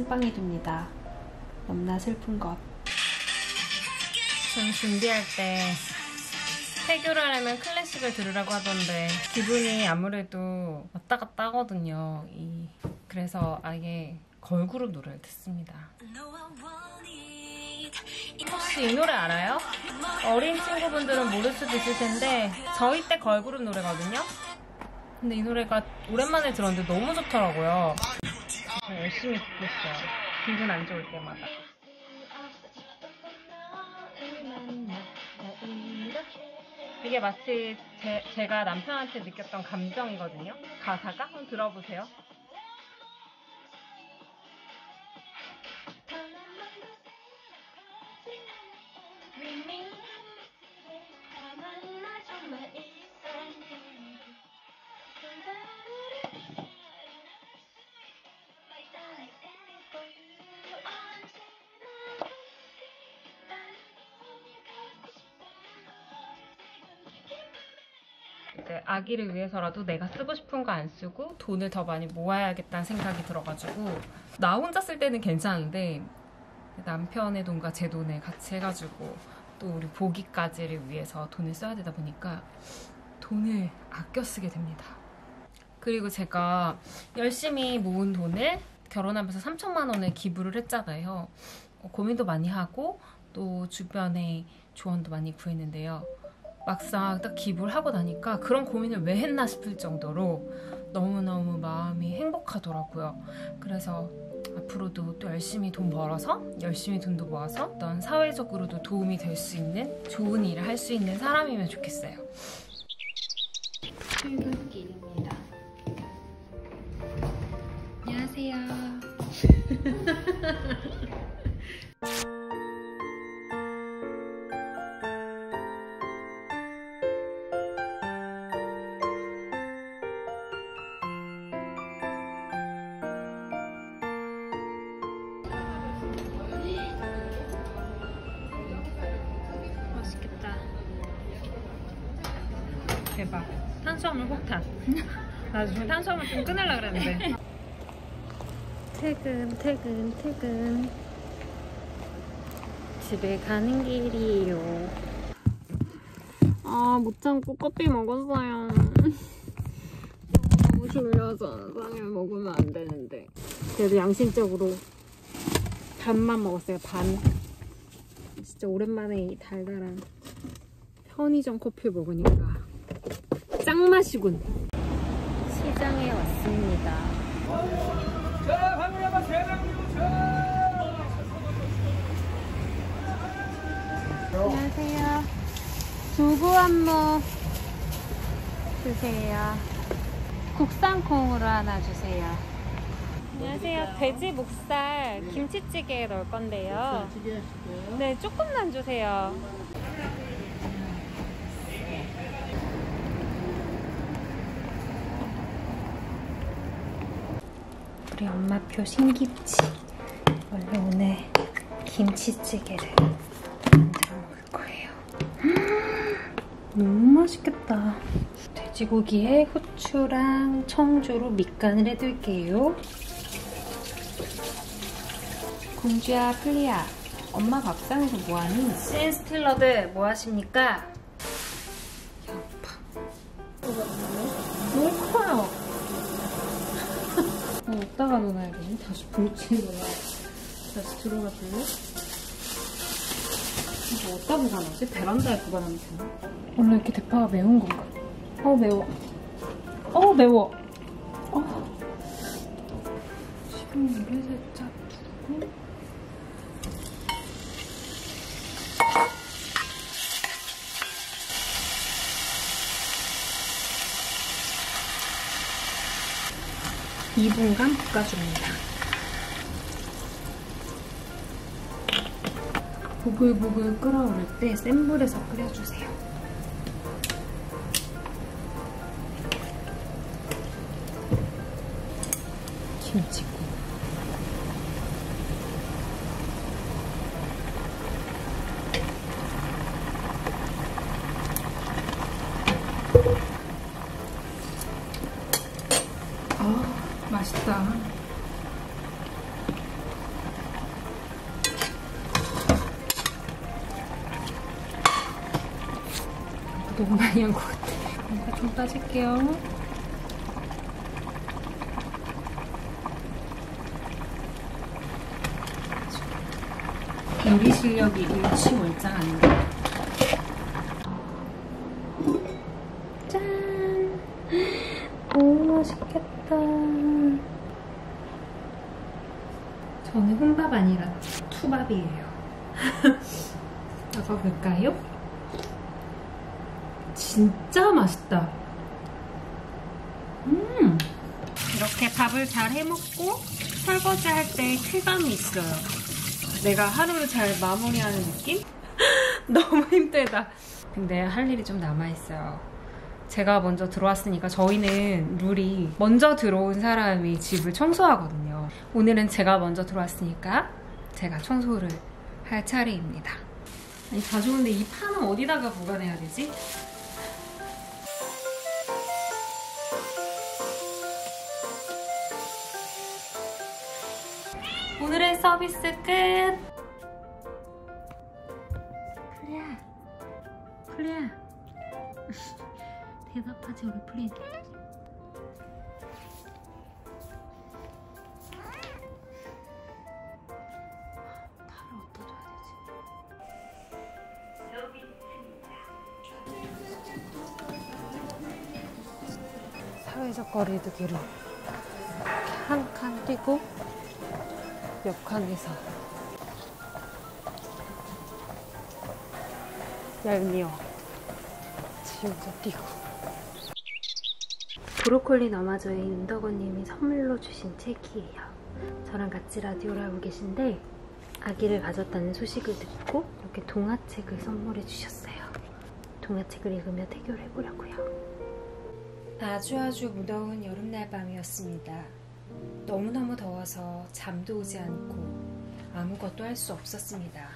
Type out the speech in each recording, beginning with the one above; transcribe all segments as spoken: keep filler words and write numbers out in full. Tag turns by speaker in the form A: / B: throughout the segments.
A: 찐빵이 됩니다. 너무나 슬픈 것.
B: 전 준비할 때 태교를 하려면 클래식을 들으라고 하던데 기분이 아무래도 왔다 갔다 하거든요. 이, 그래서 아예 걸그룹 노래를 듣습니다. 혹시 이 노래 알아요? 어린 친구분들은 모를 수도 있을 텐데 저희 때 걸그룹 노래거든요? 근데 이 노래가 오랜만에 들었는데 너무 좋더라고요. 열심히 듣고 있어요. 기분 안 좋을 때마다. 이게 마치 제, 제가 남편한테 느꼈던 감정이거든요. 가사가? 한번 들어보세요. 이제 아기를 위해서라도 내가 쓰고 싶은 거 안 쓰고 돈을 더 많이 모아야겠다는 생각이 들어가지고 나 혼자 쓸 때는 괜찮은데 남편의 돈과 제 돈을 같이 해가지고 또 우리 보기까지를 위해서 돈을 써야 되다 보니까 돈을 아껴 쓰게 됩니다. 그리고 제가 열심히 모은 돈을 결혼하면서 삼천만 원을 기부를 했잖아요. 고민도 많이 하고 또 주변에 조언도 많이 구했는데요. 막상 딱 기부를 하고 나니까 그런 고민을 왜 했나 싶을 정도로 너무너무 마음이 행복하더라고요. 그래서 앞으로도 또 열심히 돈 벌어서 열심히 돈도 모아서 어떤 사회적으로도 도움이 될 수 있는 좋은 일을 할 수 있는 사람이면 좋겠어요. 출근길입니다. 안녕하세요. 대박. 탄수화물 폭탄. 나 지금 탄수화물 좀 끊으려고 그랬는데. 퇴근, 퇴근, 퇴근. 집에 가는 길이에요. 아, 못 참고 커피 먹었어요. 너무 졸려서 당일 먹으면 안 되는데. 그래도 양심적으로 반만 먹었어요, 반. 진짜 오랜만에 이 달달한 편의점 커피 먹으니까 짱맛이군. 시장에 왔습니다. 안녕하세요. 두부 한모 주세요. 국산 콩으로 하나 주세요. 안녕하세요. 돼지 목살 김치찌개에 넣을 건데요. 네, 조금만 주세요. 우리 엄마표 신김치. 원래 오늘 김치찌개를 만들어 먹을 거예요. 너무 맛있겠다. 돼지고기에 후추랑 청주로 밑간을 해둘게요. 공주야, 플리야, 엄마 밥상에서 뭐하니? 신스틸러들 뭐하십니까? 양파. 너무 커요. 어, 어디다가 넣어놔야겠니? 다시 봉지에 넣어놔. 다시 들어가 볼래? 이거 어디다 보관하지? 베란다에 보관하면 되나? 원래 이렇게 대파가 매운 건가? 어, 매워. 어, 매워. 어. 식용유를 살짝 두고. 이 분간 볶아줍니다. 보글보글 끓어오를 때 센 불에서 끓여주세요. 김치국. 아, 맛있다. 너무 많이 한 것 같아. 뭔가 좀 빠질게요. 요리 실력이 일취월장한데. 짠! 너무 맛있겠다. 저는 혼밥 아니라 투밥이에요. 먹어볼까요? 진짜 맛있다. 음! 이렇게 밥을 잘 해먹고 설거지 할 때 쾌감이 있어요. 내가 하루를 잘 마무리하는 느낌? 너무 힘들다. 근데 할 일이 좀 남아있어요. 제가 먼저 들어왔으니까 저희는 룰이 먼저 들어온 사람이 집을 청소하거든요. 오늘은 제가 먼저 들어왔으니까 제가 청소를 할 차례입니다. 아니 다 좋은데 이 판은 어디다가 보관해야 되지? 오늘의 서비스 끝! 플리야, 플리야. 대답하지 우리 플리. 팔을 어디다 줘야 되지? 사회적 거리두기로 한 칸 뛰고 옆 칸에서 얄미워 지우개 뛰고. 브로콜리 너마저의 윤덕원님이 선물로 주신 책이에요. 저랑 같이 라디오를 하고 계신데 아기를 가졌다는 소식을 듣고 이렇게 동화책을 선물해 주셨어요. 동화책을 읽으며 태교를 해보려고요. 아주 아주 무더운 여름날 밤이었습니다. 너무너무 더워서 잠도 오지 않고 아무것도 할 수 없었습니다.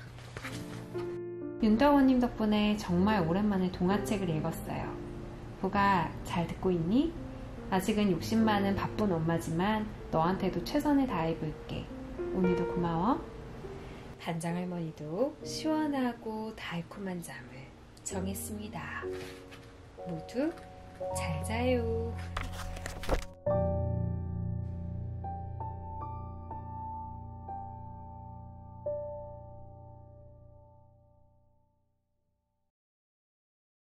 B: 윤덕원님 덕분에 정말 오랜만에 동화책을 읽었어요. 보가 잘 듣고 있니? 아직은 욕심 많은 바쁜 엄마지만 너한테도 최선을 다해볼게. 오늘도 고마워. 반장할머니도 시원하고 달콤한 잠을 정했습니다. 모두 잘 자요.